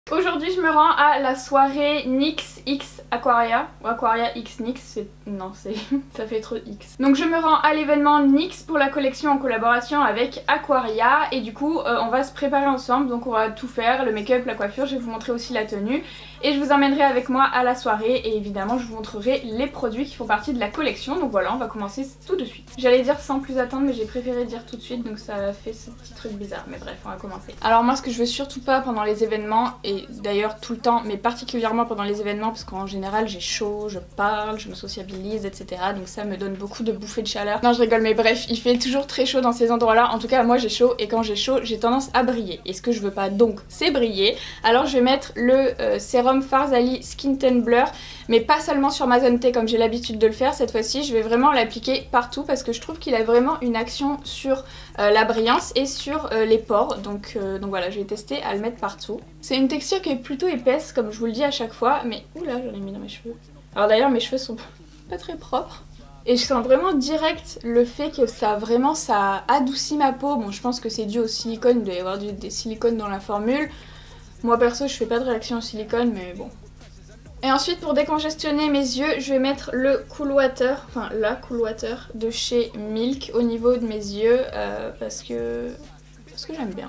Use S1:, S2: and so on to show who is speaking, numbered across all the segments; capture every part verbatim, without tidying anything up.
S1: Aujourd'hui je me rends à la soirée NYX X Aquaria, ou Aquaria X NYX, c'est... non c'est... ça fait trop X. Donc je me rends à l'événement NYX pour la collection en collaboration avec Aquaria et du coup euh, on va se préparer ensemble, donc on va tout faire, le make-up, la coiffure, je vais vous montrer aussi la tenue et je vous emmènerai avec moi à la soirée et évidemment je vous montrerai les produits qui font partie de la collection, donc voilà on va commencer tout de suite. J'allais dire sans plus attendre mais j'ai préféré dire tout de suite donc ça fait ce petit truc bizarre, mais bref on va commencer. Alors moi ce que je veux surtout pas pendant les événements, et d'ailleurs tout le temps mais particulièrement pendant les événements parce qu'en général j'ai chaud, je parle, je me sociabilise etc, donc ça me donne beaucoup de bouffées de chaleur. Non je rigole mais bref il fait toujours très chaud dans ces endroits là, en tout cas moi j'ai chaud et quand j'ai chaud j'ai tendance à briller et ce que je veux pas donc c'est briller. Alors je vais mettre le euh, sérum Farzali Skin Tan Blur mais pas seulement sur ma zone T comme j'ai l'habitude de le faire, cette fois-ci je vais vraiment l'appliquer partout parce que je trouve qu'il a vraiment une action sur euh, la brillance et sur euh, les pores, donc, euh, donc voilà je vais tester à le mettre partout. C'est une texture qui est plutôt épaisse comme je vous le dis à chaque fois, mais oula j'en ai mis dans mes cheveux. Alors d'ailleurs mes cheveux sont pas très propres. Et je sens vraiment direct le fait que ça vraiment ça adoucit ma peau. Bon je pense que c'est dû au silicone, il doit y avoir du, des silicones dans la formule. Moi perso je fais pas de réaction au silicone mais bon. Et ensuite pour décongestionner mes yeux je vais mettre le Cool Water, enfin la Cool Water de chez Milk au niveau de mes yeux euh, parce que, parce que j'aime bien.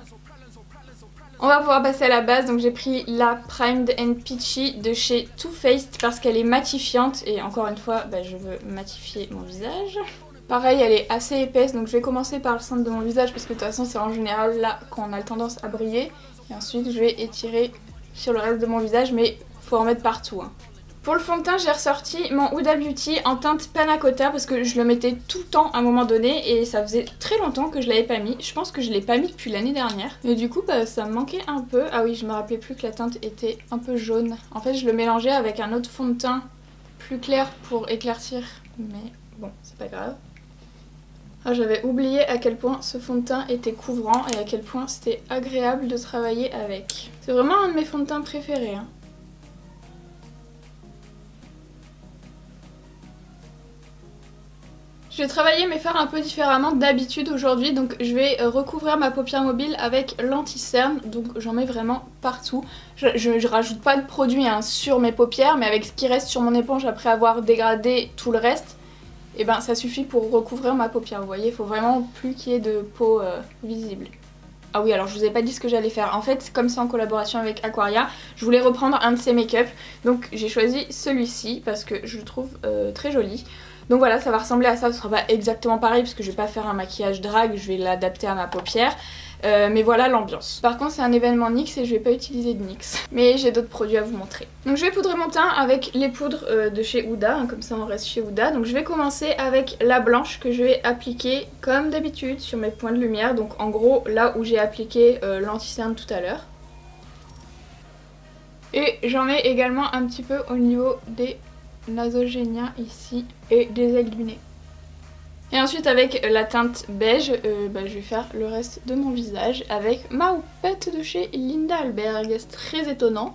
S1: On va pouvoir passer à la base, donc j'ai pris la Primed and Peachy de chez Too Faced parce qu'elle est matifiante et encore une fois bah, je veux matifier mon visage. Pareil elle est assez épaisse donc je vais commencer par le centre de mon visage parce que de toute façon c'est en général là qu'on a tendance à briller et ensuite je vais étirer sur le reste de mon visage mais faut en mettre partout. Hein. Pour le fond de teint j'ai ressorti mon Huda Beauty en teinte Panna Cotta parce que je le mettais tout le temps à un moment donné et ça faisait très longtemps que je l'avais pas mis. Je pense que je l'ai pas mis depuis l'année dernière. Et du coup bah, ça me manquait un peu. Ah oui je me rappelais plus que la teinte était un peu jaune. En fait je le mélangeais avec un autre fond de teint plus clair pour éclaircir. Mais bon c'est pas grave. Ah, j'avais oublié à quel point ce fond de teint était couvrant et à quel point c'était agréable de travailler avec. C'est vraiment un de mes fonds de teint préférés. Hein. Je vais travailler mes fards un peu différemment d'habitude aujourd'hui, donc je vais recouvrir ma paupière mobile avec l'anti-cerne, donc j'en mets vraiment partout. Je, je, je rajoute pas de produit hein, sur mes paupières, mais avec ce qui reste sur mon éponge après avoir dégradé tout le reste, et ben ça suffit pour recouvrir ma paupière, vous voyez, il faut vraiment plus qu'il y ait de peau euh, visible. Ah oui alors je vous ai pas dit ce que j'allais faire, en fait comme c'est en collaboration avec Aquaria, je voulais reprendre un de ses make-up, donc j'ai choisi celui-ci parce que je le trouve euh, très joli. Donc voilà ça va ressembler à ça, ce sera pas exactement pareil parce que je vais pas faire un maquillage drague, je vais l'adapter à ma paupière. Euh, mais voilà l'ambiance. Par contre c'est un événement NYX et je vais pas utiliser de NYX. Mais j'ai d'autres produits à vous montrer. Donc je vais poudrer mon teint avec les poudres euh, de chez Huda, hein, comme ça on reste chez Huda. Donc je vais commencer avec la blanche que je vais appliquer comme d'habitude sur mes points de lumière. Donc en gros là où j'ai appliqué euh, l'anti-cerne tout à l'heure. Et j'en mets également un petit peu au niveau des nasogéniens ici et des ailes du nez. Et ensuite avec la teinte beige, euh, bah, je vais faire le reste de mon visage avec ma houppette de chez Linda Alberg, c'est très étonnant.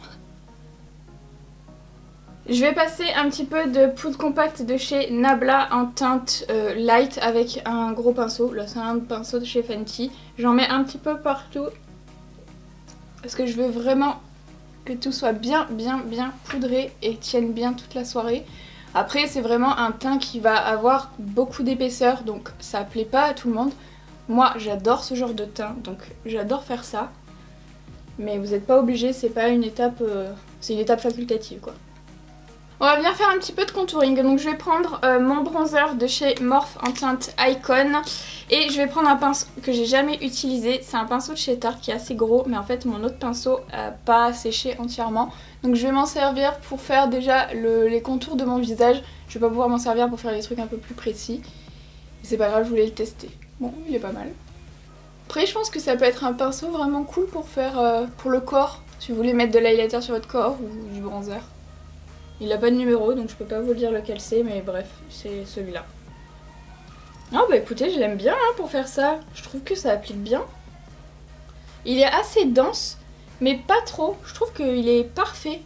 S1: Je vais passer un petit peu de poudre compacte de chez Nabla en teinte euh, light avec un gros pinceau, là c'est un pinceau de chez Fenty. J'en mets un petit peu partout parce que je veux vraiment que tout soit bien bien bien poudré et tienne bien toute la soirée. Après c'est vraiment un teint qui va avoir beaucoup d'épaisseur donc ça plaît pas à tout le monde. Moi j'adore ce genre de teint donc j'adore faire ça. Mais vous n'êtes pas obligé, c'est pas une étape, euh, c'est une étape facultative quoi. On va venir faire un petit peu de contouring, donc je vais prendre euh, mon bronzer de chez Morphe en teinte Icon et je vais prendre un pinceau que j'ai jamais utilisé, c'est un pinceau de chez Tarte qui est assez gros mais en fait mon autre pinceau n'a pas séché entièrement, donc je vais m'en servir pour faire déjà le, les contours de mon visage. Je vais pas pouvoir m'en servir pour faire des trucs un peu plus précis, c'est pas grave, je voulais le tester. Bon, il est pas mal. Après je pense que ça peut être un pinceau vraiment cool pour faire euh, pour le corps, si vous voulez mettre de l'highlighter sur votre corps ou du bronzer. Il a pas de numéro donc je peux pas vous dire lequel c'est mais bref c'est celui-là. Ah bah écoutez je l'aime bien hein, pour faire ça, je trouve que ça applique bien. Il est assez dense mais pas trop, je trouve qu'il est parfait.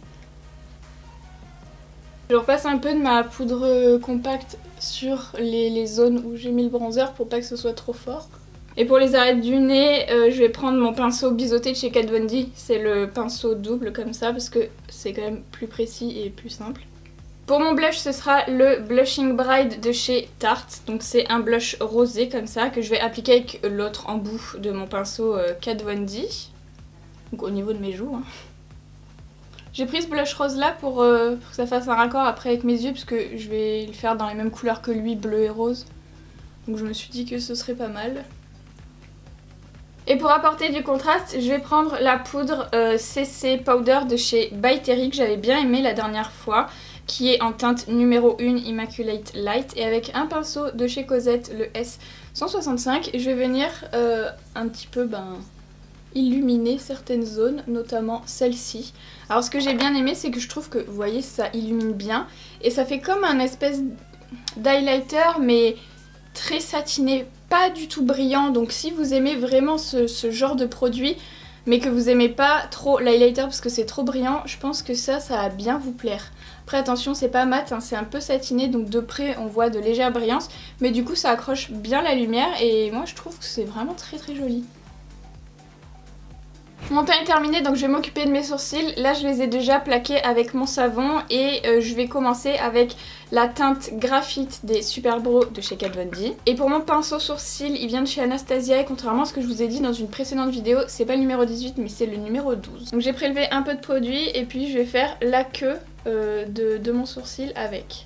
S1: Je repasse un peu de ma poudre compacte sur les, les zones où j'ai mis le bronzer pour pas que ce soit trop fort. Et pour les arêtes du nez, euh, je vais prendre mon pinceau biseauté de chez Kat Von D. C'est le pinceau double comme ça parce que c'est quand même plus précis et plus simple. Pour mon blush, ce sera le Blushing Bride de chez Tarte. Donc c'est un blush rosé comme ça que je vais appliquer avec l'autre embout de mon pinceau euh, Kat Von D. Donc au niveau de mes joues. Hein. J'ai pris ce blush rose là pour, euh, pour que ça fasse un raccord après avec mes yeux parce que je vais le faire dans les mêmes couleurs que lui, bleu et rose. Donc je me suis dit que ce serait pas mal. Et pour apporter du contraste, je vais prendre la poudre euh, C C Powder de chez By Terry que j'avais bien aimé la dernière fois, qui est en teinte numéro un Immaculate Light, et avec un pinceau de chez Cosette, le S cent soixante-cinq, je vais venir euh, un petit peu ben, illuminer certaines zones, notamment celle-ci. Alors ce que j'ai bien aimé, c'est que je trouve que, vous voyez, ça illumine bien, et ça fait comme un espèce d'highlighter, mais très satiné, pas du tout brillant. Donc si vous aimez vraiment ce, ce genre de produit, mais que vous aimez pas trop l'highlighter parce que c'est trop brillant, je pense que ça, ça va bien vous plaire. Après attention, c'est pas mat, hein, c'est un peu satiné, donc de près on voit de légères brillances, mais du coup ça accroche bien la lumière et moi je trouve que c'est vraiment très très joli. Mon teint est terminé, donc je vais m'occuper de mes sourcils. Là je les ai déjà plaqués avec mon savon et euh, je vais commencer avec la teinte graphite des Superbro de chez Kat Von D. Et pour mon pinceau sourcil, il vient de chez Anastasia et contrairement à ce que je vous ai dit dans une précédente vidéo, c'est pas le numéro dix-huit mais c'est le numéro douze. Donc j'ai prélevé un peu de produit et puis je vais faire la queue euh, de, de mon sourcil avec.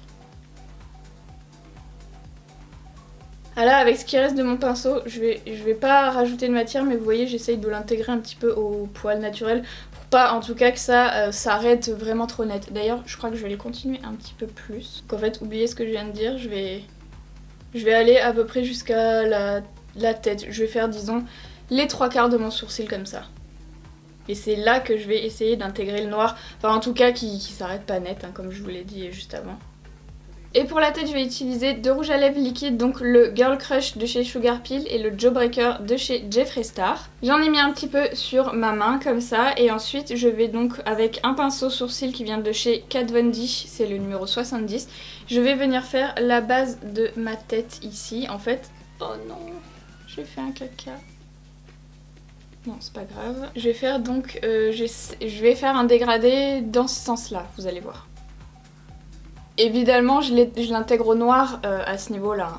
S1: Ah là, avec ce qui reste de mon pinceau, je vais, je vais pas rajouter de matière, mais vous voyez, j'essaye de l'intégrer un petit peu au poil naturel pour pas en tout cas que ça euh, s'arrête vraiment trop net. D'ailleurs, je crois que je vais les continuer un petit peu plus. Donc en fait, oubliez ce que je viens de dire, je vais, je vais aller à peu près jusqu'à la, la tête. Je vais faire, disons, les trois quarts de mon sourcil comme ça. Et c'est là que je vais essayer d'intégrer le noir, enfin en tout cas qui, qui s'arrête pas net, hein, comme je vous l'ai dit juste avant. Et pour la tête, je vais utiliser deux rouges à lèvres liquides, donc le Girl Crush de chez Sugar Pill et le Jawbreaker de chez Jeffree Star. J'en ai mis un petit peu sur ma main comme ça, et ensuite je vais donc avec un pinceau sourcil qui vient de chez Kat Von D, c'est le numéro soixante-dix, je vais venir faire la base de ma tête ici. En fait, oh non, j'ai fait un caca. Non, c'est pas grave. Je vais faire donc, euh, je vais faire un dégradé dans ce sens-là, vous allez voir. Évidemment, je l'intègre au noir euh, à ce niveau-là.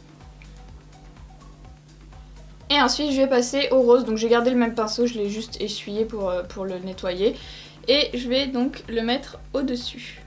S1: Et ensuite, je vais passer au rose. Donc j'ai gardé le même pinceau, je l'ai juste essuyé pour, euh, pour le nettoyer. Et je vais donc le mettre au-dessus.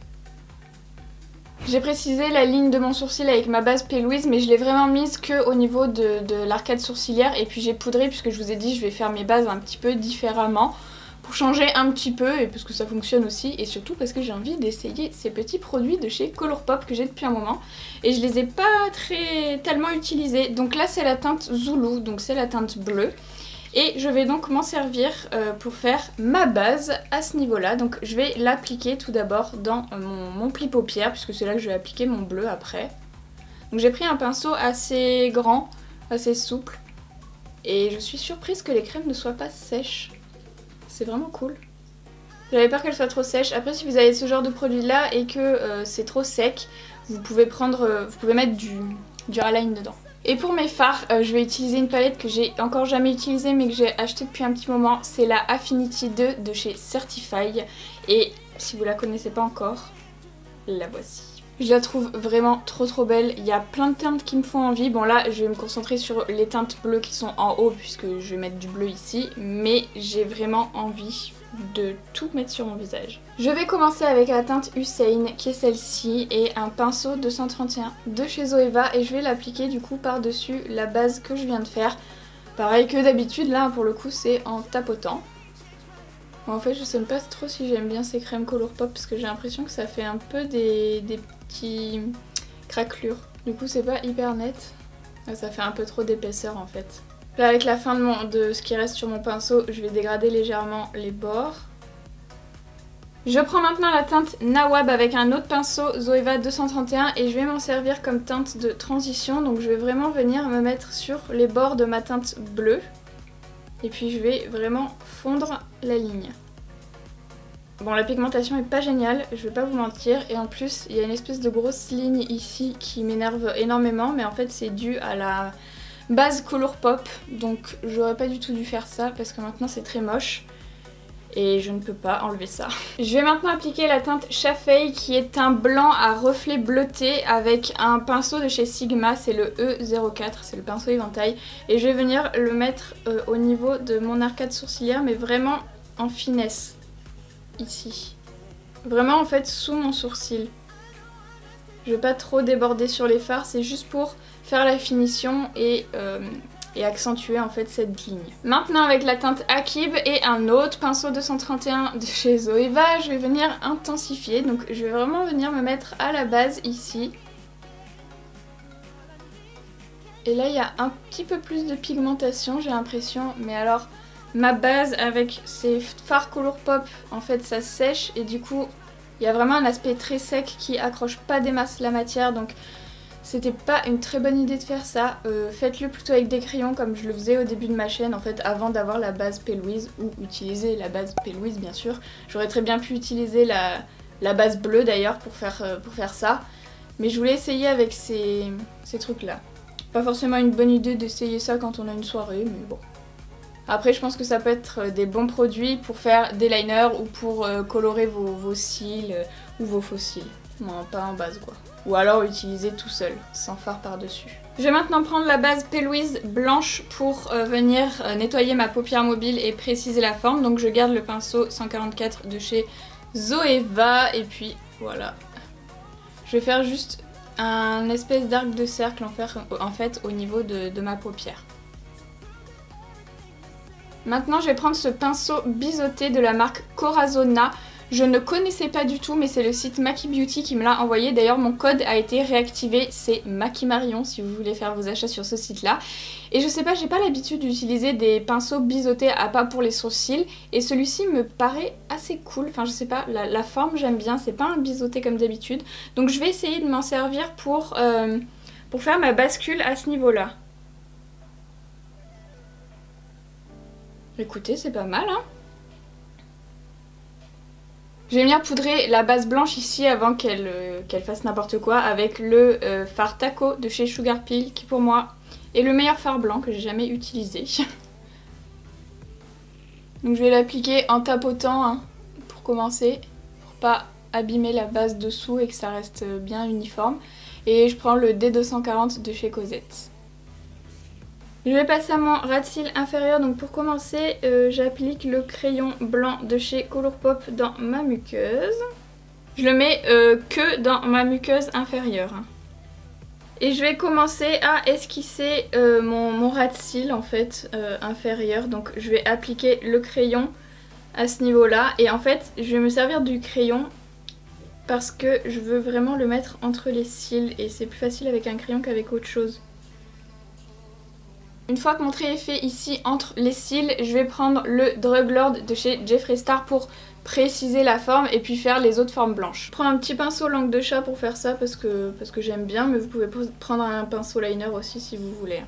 S1: J'ai précisé la ligne de mon sourcil avec ma base P. Louise, mais je l'ai vraiment mise qu'au niveau de, de l'arcade sourcilière. Et puis j'ai poudré, puisque je vous ai dit, je vais faire mes bases un petit peu différemment. Pour changer un petit peu, et parce que ça fonctionne aussi, et surtout parce que j'ai envie d'essayer ces petits produits de chez Colourpop que j'ai depuis un moment, et je les ai pas très tellement utilisés. Donc là c'est la teinte Zulu, donc c'est la teinte bleue, et je vais donc m'en servir euh, pour faire ma base à ce niveau-là. Donc je vais l'appliquer tout d'abord dans mon, mon pli paupière, puisque c'est là que je vais appliquer mon bleu après. Donc j'ai pris un pinceau assez grand, assez souple, et je suis surprise que les crèmes ne soient pas sèches. C'est vraiment cool. J'avais peur qu'elle soit trop sèche. Après, si vous avez ce genre de produit là et que euh, c'est trop sec, vous pouvez prendre, euh, vous pouvez mettre du, du Align dedans. Et pour mes fards, euh, je vais utiliser une palette que j'ai encore jamais utilisée mais que j'ai achetée depuis un petit moment. C'est la Affinity deux de chez Certify. Et si vous la connaissez pas encore, la voici. Je la trouve vraiment trop trop belle. Il y a plein de teintes qui me font envie. Bon là je vais me concentrer sur les teintes bleues qui sont en haut puisque je vais mettre du bleu ici. Mais j'ai vraiment envie de tout mettre sur mon visage. Je vais commencer avec la teinte Hussein qui est celle-ci et un pinceau deux cent trente et un de chez Zoeva. Et je vais l'appliquer du coup par-dessus la base que je viens de faire. Pareil que d'habitude, là pour le coup c'est en tapotant. Bon, en fait je sais pas trop si j'aime bien ces crèmes Colourpop parce que j'ai l'impression que ça fait un peu des... des petits craquelures. Du coup c'est pas hyper net. Ça fait un peu trop d'épaisseur en fait. Là avec la fin de, mon, de ce qui reste sur mon pinceau, je vais dégrader légèrement les bords. Je prends maintenant la teinte Nawab avec un autre pinceau Zoeva deux cent trente et un et je vais m'en servir comme teinte de transition. Donc je vais vraiment venir me mettre sur les bords de ma teinte bleue. Et puis je vais vraiment fondre la ligne. Bon, la pigmentation est pas géniale, je vais pas vous mentir, et en plus il y a une espèce de grosse ligne ici qui m'énerve énormément, mais en fait c'est dû à la base Colourpop, donc j'aurais pas du tout dû faire ça parce que maintenant c'est très moche. Et je ne peux pas enlever ça. Je vais maintenant appliquer la teinte Chaffey qui est un blanc à reflet bleuté avec un pinceau de chez Sigma, c'est le E zéro quatre, c'est le pinceau éventail. Et je vais venir le mettre euh, au niveau de mon arcade sourcilière mais vraiment en finesse, ici. Vraiment en fait sous mon sourcil. Je vais pas trop déborder sur les fards, c'est juste pour faire la finition et... Euh, et accentuer en fait cette ligne. Maintenant avec la teinte Akib et un autre pinceau deux cent trente et un de chez Zoeva, je vais venir intensifier. Donc je vais vraiment venir me mettre à la base ici. Et là il y a un petit peu plus de pigmentation j'ai l'impression, mais alors ma base avec ces fards Colourpop en fait ça sèche et du coup il y a vraiment un aspect très sec qui accroche pas des masses la matière, donc c'était pas une très bonne idée de faire ça. Euh, Faites-le plutôt avec des crayons comme je le faisais au début de ma chaîne en fait, avant d'avoir la base P. Louise, ou utiliser la base P. Louise bien sûr. J'aurais très bien pu utiliser la, la base bleue d'ailleurs pour faire, euh, pour faire ça. Mais je voulais essayer avec ces, ces trucs là. Pas forcément une bonne idée d'essayer ça quand on a une soirée, mais bon. Après je pense que ça peut être des bons produits pour faire des liners ou pour euh, colorer vos, vos cils euh, ou vos faux cils. Non, pas en base quoi. Ou alors utiliser tout seul, sans fard par-dessus. Je vais maintenant prendre la base P. Louise blanche pour euh, venir euh, nettoyer ma paupière mobile et préciser la forme. Donc je garde le pinceau cent quarante-quatre de chez Zoeva et puis voilà. Je vais faire juste un espèce d'arc de cercle en fait, en fait au niveau de, de ma paupière. Maintenant je vais prendre ce pinceau biseauté de la marque Corazona. Je ne connaissais pas du tout mais c'est le site Maki Beauty qui me l'a envoyé. D'ailleurs mon code a été réactivé, c'est Maki Marion si vous voulez faire vos achats sur ce site là. Et je sais pas, j'ai pas l'habitude d'utiliser des pinceaux biseautés à pas pour les sourcils. Et celui-ci me paraît assez cool, enfin je sais pas, la, la forme j'aime bien, c'est pas un biseauté comme d'habitude. Donc je vais essayer de m'en servir pour, euh, pour faire ma bascule à ce niveau là. Écoutez, c'est pas mal hein. Je vais venir poudrer la base blanche ici avant qu'elle euh, qu'elle fasse n'importe quoi avec le euh, fard Taco de chez Sugar Peel qui pour moi est le meilleur fard blanc que j'ai jamais utilisé. Donc je vais l'appliquer en tapotant hein, pour commencer, pour pas abîmer la base dessous et que ça reste bien uniforme. Et je prends le D deux cent quarante de chez Cosette. Je vais passer à mon ras de cils inférieur, donc pour commencer euh, j'applique le crayon blanc de chez Colourpop dans ma muqueuse. Je le mets euh, que dans ma muqueuse inférieure. Et je vais commencer à esquisser euh, mon, mon ras de cils en fait euh, inférieur, donc je vais appliquer le crayon à ce niveau là et en fait je vais me servir du crayon parce que je veux vraiment le mettre entre les cils et c'est plus facile avec un crayon qu'avec autre chose. Une fois que mon trait est fait ici entre les cils, je vais prendre le Drug Lord de chez Jeffree Star pour préciser la forme et puis faire les autres formes blanches. Je prends un petit pinceau langue de chat pour faire ça parce que, parce que j'aime bien, mais vous pouvez prendre un pinceau liner aussi si vous voulez.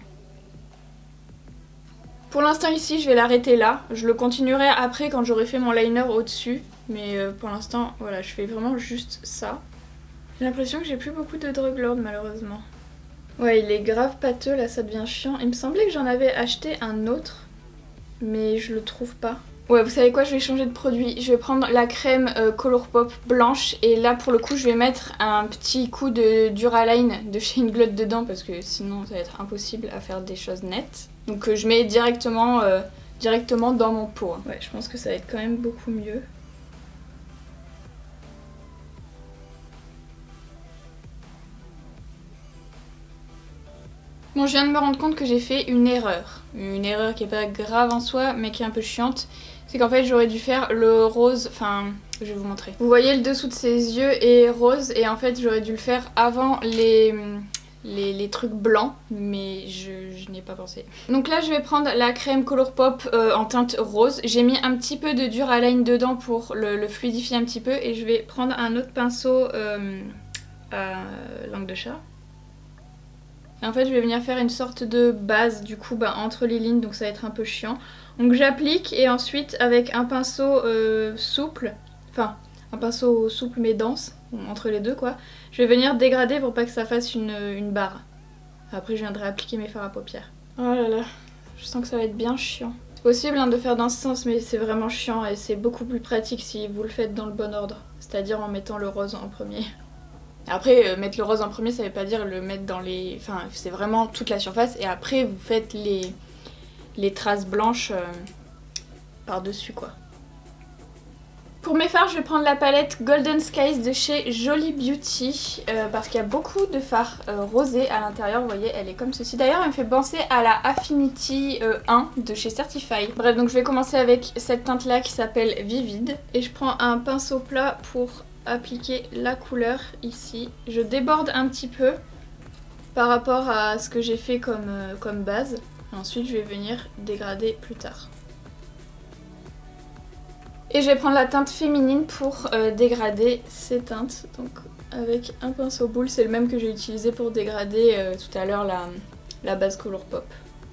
S1: Pour l'instant ici je vais l'arrêter là, je le continuerai après quand j'aurai fait mon liner au-dessus, mais euh, pour l'instant voilà je fais vraiment juste ça. J'ai l'impression que j'ai plus beaucoup de Drug Lord malheureusement. Ouais, il est grave pâteux, là ça devient chiant. Il me semblait que j'en avais acheté un autre, mais je le trouve pas. Ouais, vous savez quoi, je vais changer de produit. Je vais prendre la crème euh, Colourpop blanche et là pour le coup je vais mettre un petit coup de Duraline de chez Inglot dedans parce que sinon ça va être impossible à faire des choses nettes. Donc euh, je mets directement, euh, directement dans mon pot. Hein. Ouais, je pense que ça va être quand même beaucoup mieux. Bon, je viens de me rendre compte que j'ai fait une erreur. Une erreur qui est pas grave en soi, mais qui est un peu chiante. C'est qu'en fait, j'aurais dû faire le rose... Enfin, je vais vous montrer. Vous voyez, le dessous de ses yeux est rose. Et en fait, j'aurais dû le faire avant les, les, les trucs blancs. Mais je, je n'y ai pas pensé. Donc là, je vais prendre la crème Colourpop euh, en teinte rose. J'ai mis un petit peu de Duraline dedans pour le, le fluidifier un petit peu. Et je vais prendre un autre pinceau euh, à langue de chat. Et en fait je vais venir faire une sorte de base du coup bah, entre les lignes, donc ça va être un peu chiant. Donc j'applique et ensuite avec un pinceau euh, souple, enfin un pinceau souple mais dense, entre les deux quoi, je vais venir dégrader pour pas que ça fasse une, une barre. Après je viendrai appliquer mes fards à paupières. Oh là là, je sens que ça va être bien chiant. C'est possible hein, de faire dans ce sens, mais c'est vraiment chiant et c'est beaucoup plus pratique si vous le faites dans le bon ordre. C'est-à-dire en mettant le rose en premier. Après, euh, mettre le rose en premier, ça veut pas dire le mettre dans les... Enfin, c'est vraiment toute la surface et après vous faites les, les traces blanches euh, par-dessus quoi. Pour mes fards, je vais prendre la palette Golden Skies de chez Jolie Beauty euh, parce qu'il y a beaucoup de fards euh, rosés à l'intérieur. Vous voyez, elle est comme ceci. D'ailleurs, elle me fait penser à la Affinity euh, un de chez Certify. Bref, donc je vais commencer avec cette teinte-là qui s'appelle Vivid. Et je prends un pinceau plat pour appliquer la couleur ici. Je déborde un petit peu par rapport à ce que j'ai fait comme, euh, comme base. Ensuite, je vais venir dégrader plus tard. Et je vais prendre la teinte féminine pour euh, dégrader ces teintes. Donc avec un pinceau boule, c'est le même que j'ai utilisé pour dégrader euh, tout à l'heure la, la base Colourpop.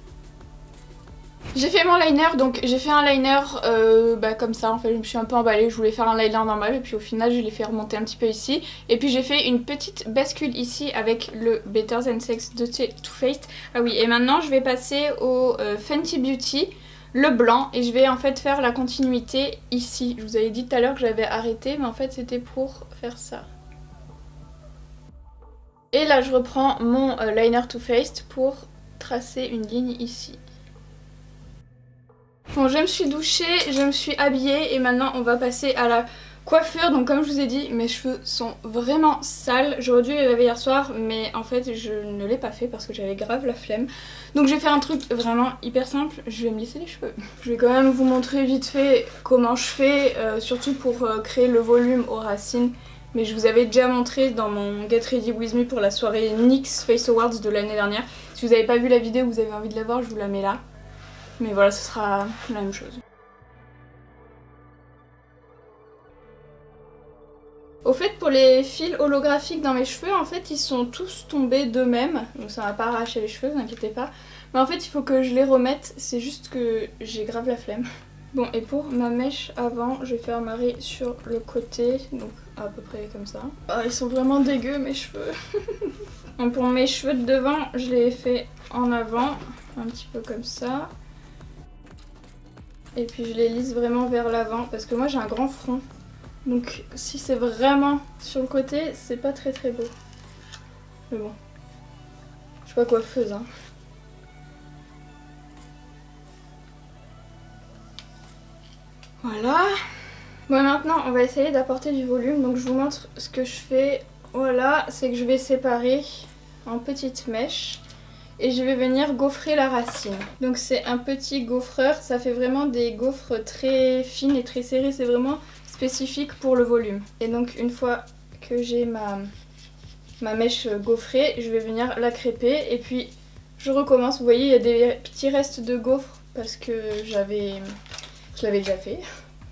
S1: J'ai fait mon liner, donc j'ai fait un liner euh, bah, comme ça en fait, je me suis un peu emballée, je voulais faire un liner normal et puis au final je l'ai fait remonter un petit peu ici. Et puis j'ai fait une petite bascule ici avec le Better Than Sex de Too Faced. Ah oui, et maintenant je vais passer au euh, Fenty Beauty. Le blanc et je vais en fait faire la continuité ici. Je vous avais dit tout à l'heure que j'avais arrêté mais en fait c'était pour faire ça. Et là je reprends mon euh, liner Too Faced pour tracer une ligne ici. Bon, je me suis douchée, je me suis habillée et maintenant on va passer à la coiffure. Donc comme je vous ai dit, mes cheveux sont vraiment sales. J'aurais dû les laver hier soir mais en fait je ne l'ai pas fait parce que j'avais grave la flemme. Donc je vais faire un truc vraiment hyper simple, je vais me lisser les cheveux. Je vais quand même vous montrer vite fait comment je fais, euh, surtout pour euh, créer le volume aux racines. Mais je vous avais déjà montré dans mon Get Ready With Me pour la soirée N Y X Face Awards de l'année dernière. Si vous n'avez pas vu la vidéo, vous avez envie de la voir, je vous la mets là. Mais voilà, ce sera la même chose. Au fait, pour les fils holographiques dans mes cheveux, en fait, ils sont tous tombés d'eux-mêmes. Donc ça m'a pas arraché les cheveux, vous inquiétez pas. Mais en fait, il faut que je les remette. C'est juste que j'ai grave la flemme. Bon, et pour ma mèche avant, je vais faire marrer sur le côté. Donc à peu près comme ça. Oh, ils sont vraiment dégueux, mes cheveux. Donc pour mes cheveux de devant, je les ai fait en avant. Un petit peu comme ça. Et puis je les lisse vraiment vers l'avant. Parce que moi, j'ai un grand front. Donc si c'est vraiment sur le côté, c'est pas très très beau. Mais bon, je suis pas coiffeuse hein. Voilà. Bon maintenant on va essayer d'apporter du volume. Donc je vous montre ce que je fais. Voilà, c'est que je vais séparer en petites mèches. Et je vais venir gaufrer la racine. Donc c'est un petit gaufreur, ça fait vraiment des gaufres très fines et très serrées. C'est vraiment spécifique pour le volume. Et donc une fois que j'ai ma, ma mèche gaufrée, je vais venir la crêper et puis je recommence. Vous voyez, il y a des petits restes de gaufres parce que j'avais je l'avais déjà fait.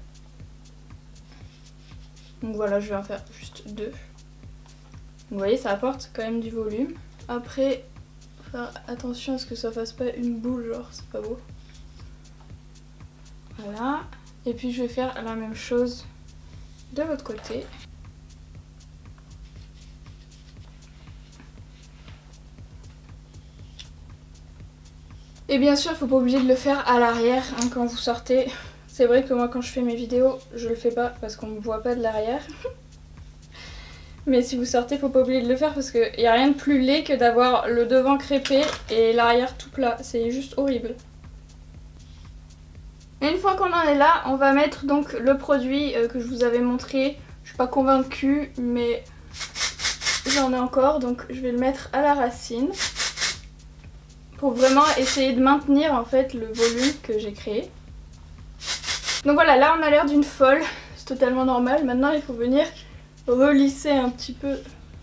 S1: Donc voilà, je vais en faire juste deux. Donc vous voyez, ça apporte quand même du volume. Après, faire attention à ce que ça fasse pas une boule, genre c'est pas beau. Voilà. Et puis je vais faire la même chose de l'autre côté. Et bien sûr, il faut pas oublier de le faire à l'arrière hein, quand vous sortez. C'est vrai que moi quand je fais mes vidéos, je le fais pas parce qu'on me voit pas de l'arrière. Mais si vous sortez, faut pas oublier de le faire parce qu'il n'y a rien de plus laid que d'avoir le devant crêpé et l'arrière tout plat. C'est juste horrible. Et une fois qu'on en est là, on va mettre donc le produit euh, que je vous avais montré. Je suis pas convaincue, mais j'en ai encore. Donc je vais le mettre à la racine. Pour vraiment essayer de maintenir en fait le volume que j'ai créé. Donc voilà, là on a l'air d'une folle. C'est totalement normal. Maintenant il faut venir relisser un petit peu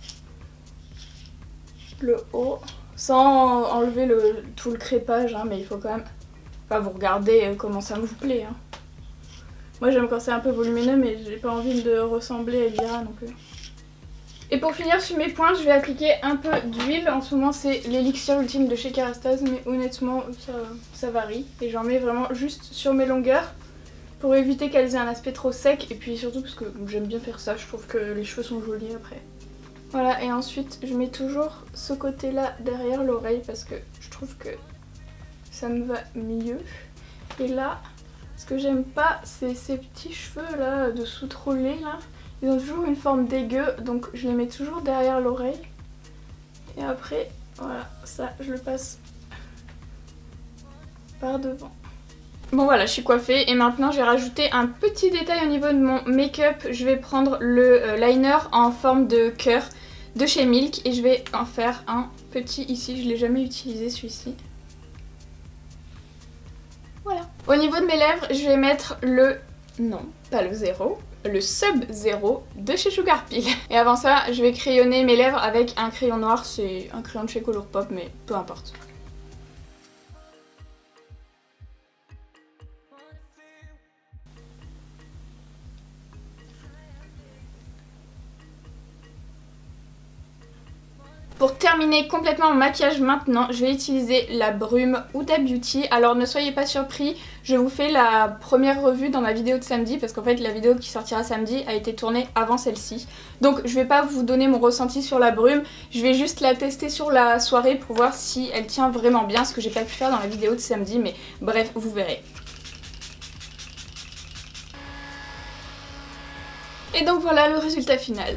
S1: le haut. Sans enlever le, tout le crépage, hein, mais il faut quand même... Enfin, vous regardez comment ça me plaît. Hein. Moi j'aime quand c'est un peu volumineux, mais j'ai pas envie de ressembler à Elvira non plus. Et pour finir sur mes pointes, je vais appliquer un peu d'huile. En ce moment c'est l'élixir ultime de chez Kerastase, mais honnêtement ça, ça varie. Et j'en mets vraiment juste sur mes longueurs pour éviter qu'elles aient un aspect trop sec. Et puis surtout parce que j'aime bien faire ça, je trouve que les cheveux sont jolis après. Voilà, et ensuite je mets toujours ce côté là derrière l'oreille parce que je trouve que ça me va mieux. Et là, ce que j'aime pas, c'est ces petits cheveux là, dessous trop laids là. Ils ont toujours une forme dégueu, donc je les mets toujours derrière l'oreille. Et après, voilà, ça, je le passe par devant. Bon voilà, je suis coiffée et maintenant j'ai rajouté un petit détail au niveau de mon make-up. Je vais prendre le euh, liner en forme de cœur de chez Milk et je vais en faire un petit ici. Je l'ai jamais utilisé celui-ci. Voilà. Au niveau de mes lèvres, je vais mettre le... non, pas le zéro. Le Sub Zero de chez Sugar Pill. Et avant ça, je vais crayonner mes lèvres avec un crayon noir. C'est un crayon de chez Colourpop, mais peu importe. Pour terminer complètement mon maquillage maintenant, je vais utiliser la brume Huda Beauty. Alors ne soyez pas surpris, je vous fais la première revue dans ma vidéo de samedi parce qu'en fait la vidéo qui sortira samedi a été tournée avant celle-ci. Donc je vais pas vous donner mon ressenti sur la brume, je vais juste la tester sur la soirée pour voir si elle tient vraiment bien, ce que j'ai pas pu faire dans la vidéo de samedi, mais bref, vous verrez. Et donc voilà le résultat final.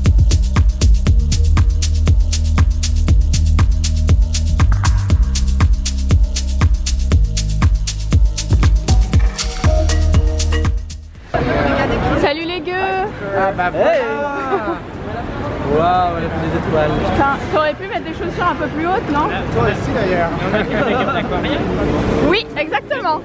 S1: Salut les gueux.
S2: Ah bah voilà. Hey. Waouh, elle a fait des étoiles.
S1: Putain, t'aurais pu mettre des chaussures un peu plus hautes, non?
S2: Toi aussi d'ailleurs. On a pris des cartes aquariennes.
S1: Oui, exactement.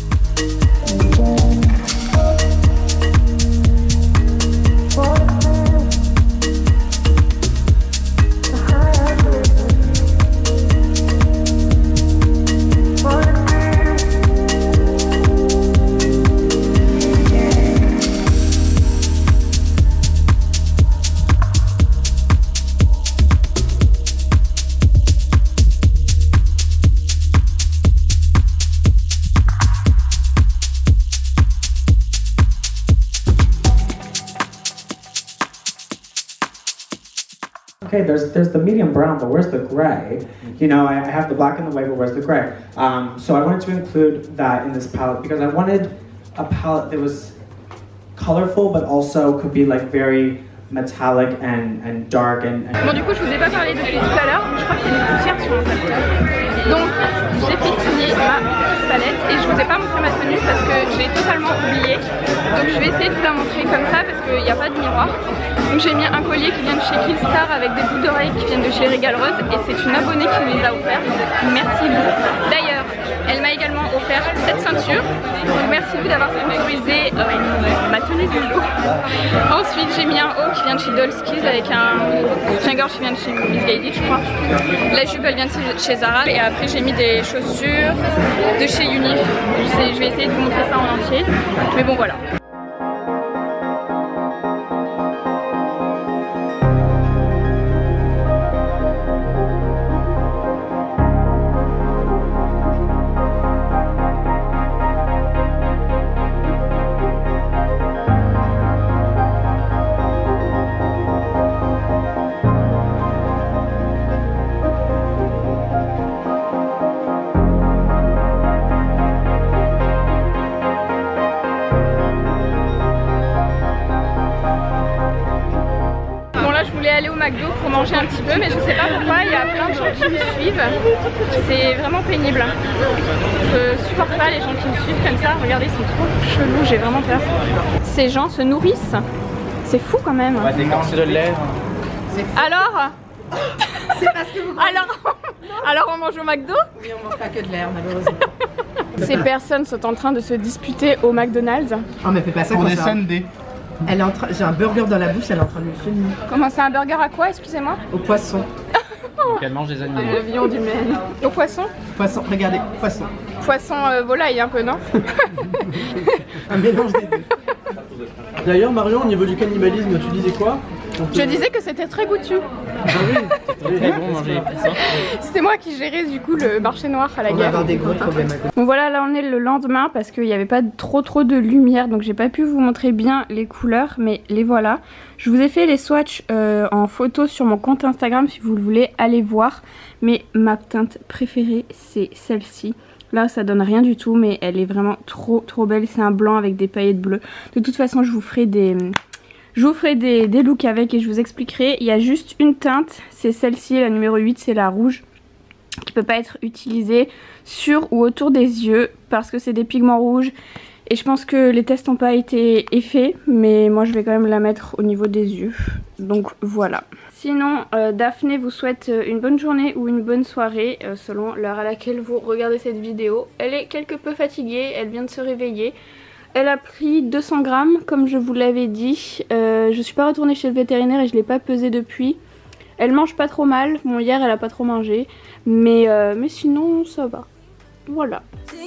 S3: Okay, there's there's the medium brown, but where's the gray? You know, I, I have the black and the white, but where's the gray? Um, so I wanted to include that in this palette because I wanted a palette that was colorful, but also could be like very metallic and, and dark and, and...
S1: Bon, du coup, je vous ai pas parlé depuis tout à l'heure, je crois qu'il y a des poussières sur mon tapis. Donc, j'ai fini ma palette et je vous ai pas montré ma tenue parce que j'ai totalement oublié. Donc, je vais essayer de vous la montrer comme ça parce qu'il n'y a pas de miroir. Donc, j'ai mis un collier qui vient de chez Killstar avec des boucles d'oreilles qui viennent de chez Régal Rose et c'est une abonnée qui me les a offerts. Donc, merci beaucoup. D'ailleurs, elle m'a également offert cette ceinture. Donc, merci beaucoup d'avoir sponsorisé euh, ma tenue du jour. Ensuite, j'ai mis un haut qui vient de chez Dolskis avec un soutien-gorge qui vient de chez Miss Guided, je crois. La jupe elle vient de chez Zara et après j'ai mis des chaussures de chez Unif. Je, sais, je vais essayer de vous montrer ça en entier, mais bon voilà. Aller au McDo pour manger un petit peu, mais je sais pas pourquoi il y a plein de gens qui me suivent. C'est vraiment pénible. Je supporte pas les gens qui me suivent comme ça. Regardez, ils sont trop chelous, j'ai vraiment peur. Ces gens se nourrissent. C'est fou quand même.
S2: Ouais, des gorges de lait.
S1: Alors
S4: C'est parce que vous
S1: Alors Alors on mange au McDo?
S4: Oui, on mange pas que de l'air malheureusement.
S1: Ces personnes sont en train de se disputer au McDonald's.
S4: Oh mais fais pas ça
S2: pour
S4: quand
S2: des
S4: ça.
S2: sundaes.
S4: Elle est en train, j'ai un burger dans la bouche, elle est en train de me filmer.
S1: Comment c'est un burger à quoi, excusez-moi?
S4: Au poisson.
S2: Donc elle mange des animaux.
S1: Le viande humaine. Au poisson?
S4: Poisson, regardez, poisson.
S1: Poisson euh, volaille un peu, non?
S4: Un mélange des deux.
S5: D'ailleurs Marion, au niveau du cannibalisme, tu disais quoi?
S1: Je disais que c'était très goûtu.
S5: Ah oui,
S2: Très bon manger les pizzas.
S1: C'était moi qui gérais du coup le marché noir à la
S4: On va
S1: guerre.
S4: avoir des gros problèmes à côté.
S1: Bon voilà, là on est le lendemain parce qu'il n'y avait pas trop trop de lumière, donc j'ai pas pu vous montrer bien les couleurs, mais les voilà. Je vous ai fait les swatchs euh, en photo sur mon compte Instagram si vous le voulez aller voir, mais ma teinte préférée c'est celle-ci. Là ça donne rien du tout mais elle est vraiment trop trop belle. C'est un blanc avec des paillettes bleues. De toute façon je vous ferai des... Je vous ferai des, des looks avec et je vous expliquerai. Il y a juste une teinte, c'est celle-ci, la numéro huit, c'est la rouge, qui peut pas être utilisée sur ou autour des yeux parce que c'est des pigments rouges. Et je pense que les tests n'ont pas été faits, mais moi je vais quand même la mettre au niveau des yeux. Donc voilà. Sinon, euh, Daphné vous souhaite une bonne journée ou une bonne soirée, euh, selon l'heure à laquelle vous regardez cette vidéo. Elle est quelque peu fatiguée, elle vient de se réveiller. Elle a pris deux cents grammes comme je vous l'avais dit. Euh, je suis pas retournée chez le vétérinaire et je l'ai pas pesée depuis. Elle mange pas trop mal. Bon hier elle a pas trop mangé. Mais, euh, mais sinon ça va. Voilà.